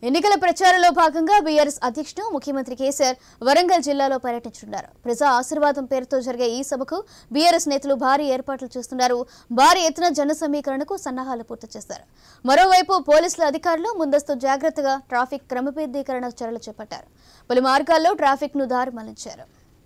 ఎన్నికల ప్రచారంలో భాగంగా బీఆర్ఎస్ అధ్యక్షుడు ముఖ్యమంత్రి కేసీఆర్ వరంగల్ జిల్లాలో పర్యటించనున్నారు. ప్రజా ఆశీర్వాదం పేరుతో జరిగే ఈ సభకు బీఆర్ఎస్ నేతలు భారీ ఏర్పాట్లు చేస్తున్నారు. భారీ ఎత్తున జన సమీకరణకు సన్నాహాలు పూర్తి చేశారు. మరోవైపు పోలీసుల అధికారులు ముందస్తు జాగ్రత్తగా ట్రాఫిక్ క్రమబద్ధీకరణ చర్యలు చేపట్టారు. పలు మార్గాల్లో ట్రాఫిక్ ను దారి మళ్లించారు.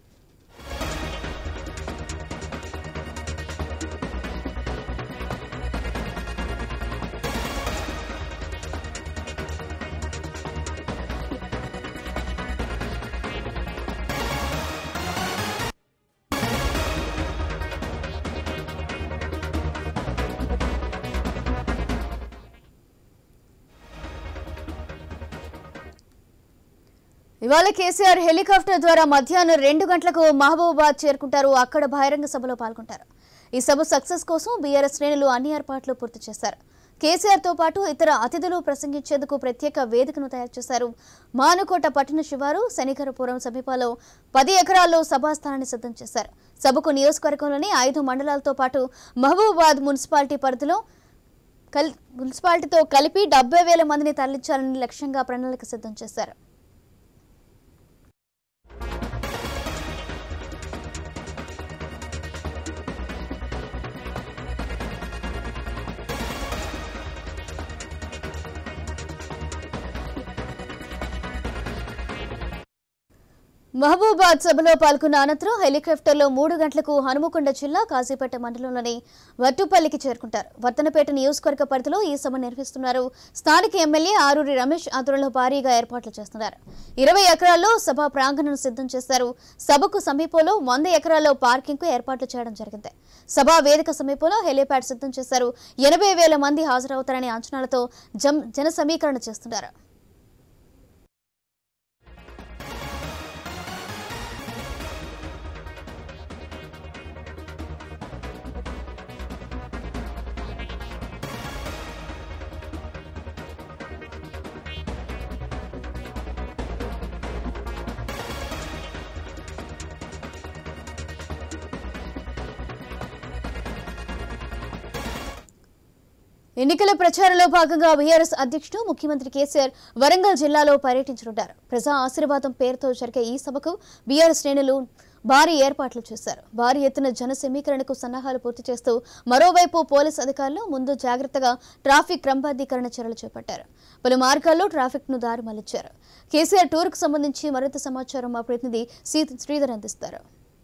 ఇవాళ కేసీఆర్ హెలికాప్టర్ ద్వారా మధ్యాహ్నం 2 గంటలకు మహబూబాబాద్ చేరుకుంటారు. అక్కడ బహిరంగ సభలో పాల్గొంటారు. ఈ సభ సక్సెస్ కోసం బీఆర్ఎస్ శ్రేణులు అన్ని ఏర్పాట్లు పూర్తి చేశారు. కేసీఆర్ తో పాటు ఇతర అతిథులు ప్రసంగించేందుకు ప్రత్యేక వేదికను తయారు చేశారు. మానుకోట పట్టణ శివారు శనికరపురం సమీపంలో 10 ఎకరాల్లో సభాస్థానాన్ని సిద్ధం చేశారు. సభకు నియోజకవర్గంలోని 5 మండలాలతో పాటు మహబూబాబాద్ మున్సిపాలిటీ పరిధిలో మున్సిపాలిటీతో కలిపి 70,000 మందిని తరలించాలని లక్ష్యంగా ప్రణాళిక సిద్ధం చేశారు. మహబూబాబాద్ సభలో పాల్గొన్న అనంతరం హెలికాప్టర్లో 3 గంటలకు హనుమకొండ జిల్లా కాజీపేట మండలంలోని వట్టుపల్లికి చేరుకుంటారు. వర్తనపేట నియోజకవర్గ పరిధిలో ఈ సభ నిర్వహిస్తున్నారు. స్థానిక ఎమ్మెల్యే ఆరూరి రమేష్ ఆధ్వర్యంలో భారీగా ఏర్పాట్లు చేస్తున్నారు. 20 ఎకరాల్లో సభ ప్రాంగణం సిద్ధం చేశారు. సభకు సమీపంలో 100 ఎకరాల్లో పార్కింగ్ కు ఏర్పాట్లు చేయడం జరిగింది. సభా వేదిక సమీపంలో హెలిప్యాడ్ సిద్ధం చేశారు. 80,000 మంది హాజరవుతారనే అంచనాలతో జన సమీకరణ చేస్తున్నారు. ఎన్నికల ప్రచారంలో భాగంగా బీఆర్ఎస్ అధ్యక్షుడు ముఖ్యమంత్రి కేసీఆర్ వరంగల్ జిల్లాలో పర్యటించనున్నారు. ప్రజా ఆశీర్వాదం పేరుతో జరిగే ఈ సభకు బీఆర్ఎస్ శ్రేణులు భారీ ఏర్పాట్లు చేశారు. భారీ ఎత్తున జన సమీకరణకు సన్నాహాలు పూర్తి చేస్తూ మరోవైపు పోలీసు అధికారులు ముందు జాగ్రత్తగా ట్రాఫిక్ క్రమబద్ధీకరణ చర్యలు చేపట్టారు. పలు మార్గాల్లో ట్రాఫిక్ ను దారి మళ్లించారు. కేసీఆర్ టూర్ కు సంబంధించి మరింత సమాచారం మా ప్రతినిధి శ్రీధర్ అందిస్తారు.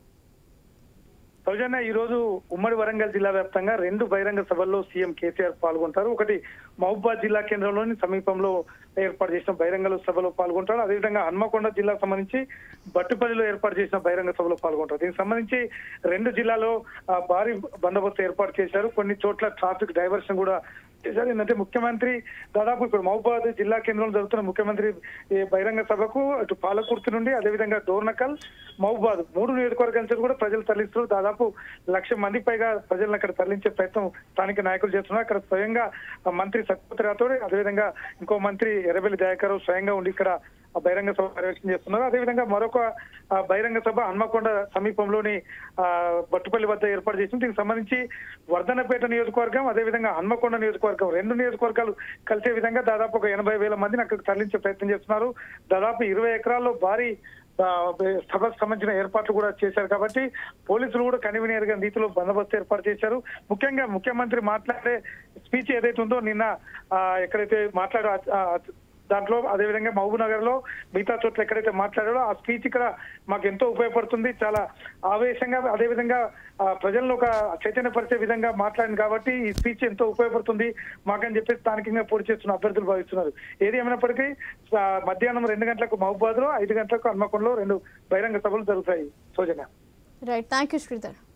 సౌజన్య, ఈ రోజు ఉమ్మడి వరంగల్ జిల్లా వ్యాప్తంగా 2 బహిరంగ సభల్లో సీఎం కేసీఆర్ పాల్గొంటారు. ఒకటి మహబూబాబాద్ జిల్లా కేంద్రంలోని సమీపంలో ఏర్పాటు చేసిన బహిరంగ సభలో పాల్గొంటారు. అదేవిధంగా హన్మకొండ జిల్లాకు సంబంధించి బట్టుపల్లిలో ఏర్పాటు చేసిన బహిరంగ సభలో పాల్గొంటారు. దీనికి సంబంధించి 2 జిల్లాలో భారీ బందోబస్తు ఏర్పాటు చేశారు. కొన్ని చోట్ల ట్రాఫిక్ డైవర్షన్ కూడా చేశారు. ఏంటంటే ముఖ్యమంత్రి దాదాపు ఇప్పుడు మహబూబాబాద్ జిల్లా కేంద్రంలో జరుగుతున్న ముఖ్యమంత్రి బహిరంగ సభకు అటు పాలకుర్తి నుండి అదేవిధంగా డోర్నకల్, మహబూబాబాద్ 3 నియోజకవర్గాల నుంచి కూడా ప్రజలు తరలిస్తారు. దాదాపు 1,00,000 మంది పైగా ప్రజలను అక్కడ తరలించే ప్రయత్నం స్థానిక నాయకులు చేస్తున్నారు. అక్కడ స్వయంగా మంత్రి సత్యవతి రాథోడ్, అదేవిధంగా ఇంకో మంత్రి ఎర్రబెల్లి దయాకర్ స్వయంగా ఉండి ఇక్కడ బహిరంగ సభ పర్యవేక్షణ చేస్తున్నారు. అదేవిధంగా మరొక బహిరంగ సభ హన్మకొండ సమీపంలోని బట్టుపల్లి వద్ద ఏర్పాటు చేసింది. దీనికి సంబంధించి వర్ధనపేట నియోజకవర్గం అదేవిధంగా హన్మకొండ నియోజకవర్గం 2 నియోజకవర్గాలు కలిసే విధంగా దాదాపు ఒక 80,000 మందిని అక్కడికి తరలించే ప్రయత్నం చేస్తున్నారు. దాదాపు 20 ఎకరాల్లో భారీ సభకు సంబంధించిన ఏర్పాట్లు కూడా చేశారు. కాబట్టి పోలీసులు కూడా కనివినేరుగా రీతిలో బందోబస్తు ఏర్పాటు చేశారు. ముఖ్యంగా ముఖ్యమంత్రి మాట్లాడే స్పీచ్ ఏదైతే ఉందో నిన్న ఎక్కడైతే దాంట్లో అదేవిధంగా మహబూబ్ నగర్ లో మిగతా చోట్ల ఎక్కడైతే మాట్లాడారో ఆ స్పీచ్ ఇక్కడ మాకు ఎంతో ఉపయోగపడుతుంది. చాలా ఆవేశంగా అదేవిధంగా ప్రజలను ఒక చైతన్యపరిచే విధంగా మాట్లాడింది కాబట్టి ఈ స్పీచ్ ఎంతో ఉపయోగపడుతుంది మాకని చెప్పి స్థానికంగా పోటీ చేస్తున్న అభ్యర్థులు భావిస్తున్నారు. ఏది ఏమైనప్పటికీ మధ్యాహ్నం 2 గంటలకు మహబూబాబాద్ లో 5 గంటలకు హన్మకొండలో 2 బహిరంగ సభలు జరుగుతాయి. సౌజన్య. Right, thank you Sridhar.